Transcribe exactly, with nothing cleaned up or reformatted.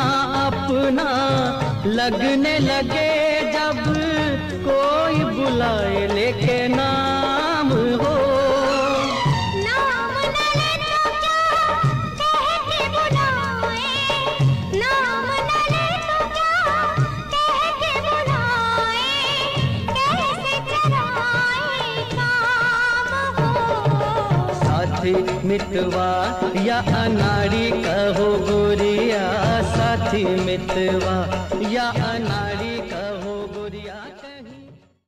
अपना लगने लगे जब कोई बुलाए लेके नाम हो। नाम न ले तो क्या कह के बुलाए, नाम न ले तो क्या कह के बुलाए, कैसे चराए काम हो। साथी मितवा या अनाड़ी कहो गोरिया, साथी मितवा या अनाड़ी